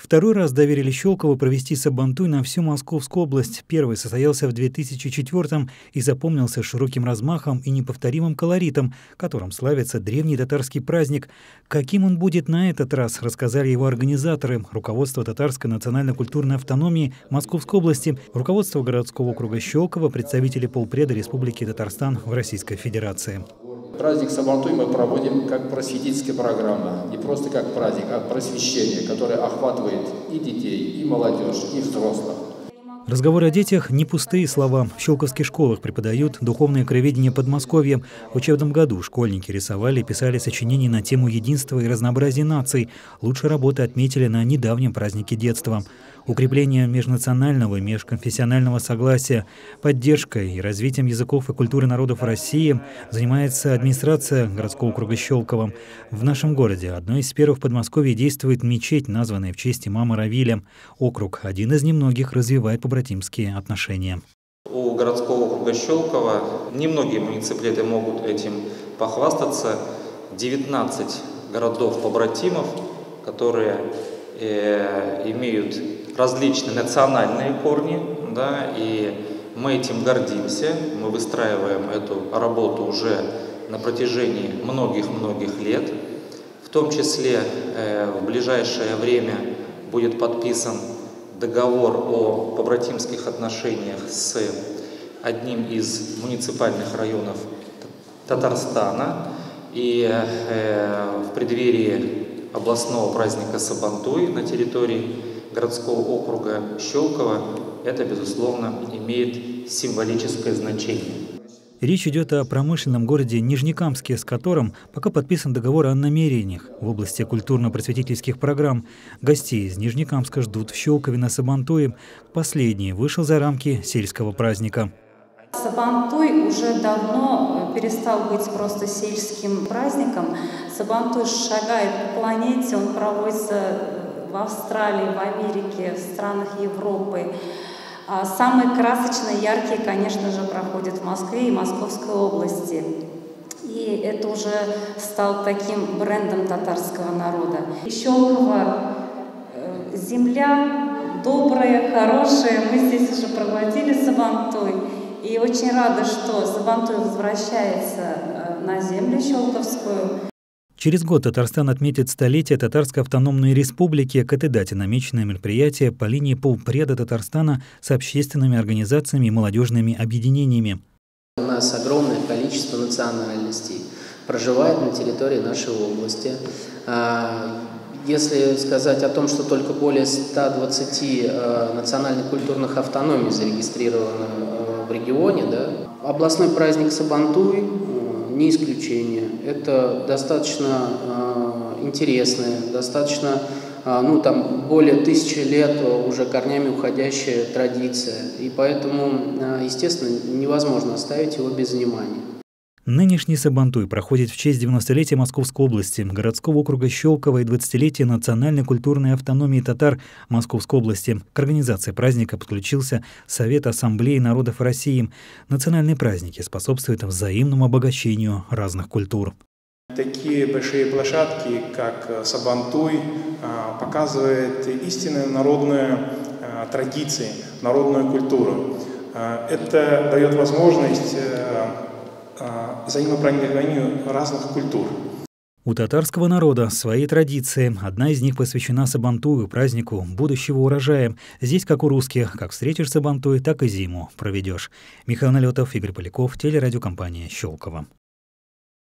Второй раз доверили Щелкову провести сабантуй на всю Московскую область. Первый состоялся в 2004-м и запомнился широким размахом и неповторимым колоритом, которым славится древний татарский праздник. Каким он будет на этот раз, рассказали его организаторы, руководство Татарской национально-культурной автономии Московской области, руководство городского округа Щелково, представители полпреда Республики Татарстан в Российской Федерации. Праздник Сабантуй мы проводим как просветительская программа, не просто как праздник, а просвещение, которое охватывает и детей, и молодежь, и взрослых. Разговоры о детях – не пустые слова. В щелковских школах преподают духовное краеведение Подмосковья. В учебном году школьники рисовали и писали сочинения на тему единства и разнообразия наций. Лучшие работы отметили на недавнем празднике детства. Укрепление межнационального и межконфессионального согласия, поддержкой и развитием языков и культуры народов России занимается администрация городского округа Щелково. В нашем городе одной из первых в Подмосковье действует мечеть, названная в честь имама Равиля. Округ – один из немногих, развивает побратимские отношения. У городского округа Щелково немногие муниципалитеты могут этим похвастаться. 19 городов-побратимов, которые имеют различные национальные корни, да, и мы этим гордимся. Мы выстраиваем эту работу уже на протяжении многих-многих лет. В том числе в ближайшее время будет подписан договор о побратимских отношениях с одним из муниципальных районов Татарстана. И в преддверии областного праздника Сабантуй на территории городского округа Щелково это, безусловно, имеет символическое значение. Речь идет о промышленном городе Нижнекамске, с которым пока подписан договор о намерениях в области культурно-просветительских программ. Гостей из Нижнекамска ждут в Щелкове на Сабантуе. Последний вышел за рамки сельского праздника. Сабантуй уже давно перестал быть просто сельским праздником. Сабантуй шагает по планете, он проводится в Австралии, в Америке, в странах Европы. А самые красочные, яркие, конечно же, проходят в Москве и Московской области. И это уже стал таким брендом татарского народа. Щелково земля добрая, хорошая. Мы здесь уже проводили Сабантуй. И очень рада, что Сабантуй возвращается на землю щелковскую. Через год Татарстан отметит столетие Татарской автономной республики. К этой дате намечено мероприятие по линии полпреда Татарстана с общественными организациями и молодежными объединениями. У нас огромное количество национальностей проживает на территории нашей области. Если сказать о том, что только более 120 национально-культурных автономий зарегистрировано в регионе, да, областной праздник Сабантуй не исключение. Это достаточно интересная, достаточно, там более 1000 лет уже корнями уходящая традиция. И поэтому, естественно, невозможно оставить его без внимания. Нынешний Сабантуй проходит в честь 90-летия Московской области, городского округа Щелково и 20-летия национальной культурной автономии татар Московской области. К организации праздника подключился Совет Ассамблеи народов России. Национальные праздники способствуют взаимному обогащению разных культур. Такие большие площадки, как Сабантуй, показывают истинные народные традиции, народную культуру. Это дает возможность взаимопроникновению разных культур. У татарского народа свои традиции. Одна из них посвящена Сабантую, празднику будущего урожая. Здесь, как у русских, как встретишь Сабантуй, так и зиму проведешь. Михаил Налетов, Игорь Поляков, телерадиокомпания «Щелково».